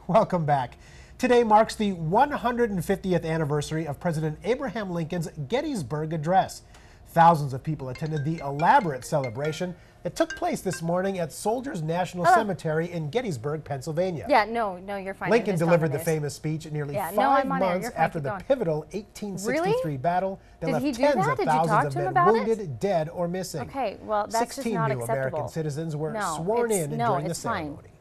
Welcome back. Today marks the 150th anniversary of President Abraham Lincoln's Gettysburg Address. Thousands of people attended the elaborate celebration that took place this morning at Soldiers National Cemetery in Gettysburg, Pennsylvania. Yeah, no, you're fine. Lincoln delivered the famous speech nearly 5 months after the pivotal 1863 battle that left tens of thousands of men wounded, dead, or missing. Okay, well, that's just not 16 new American citizens were sworn in during the ceremony.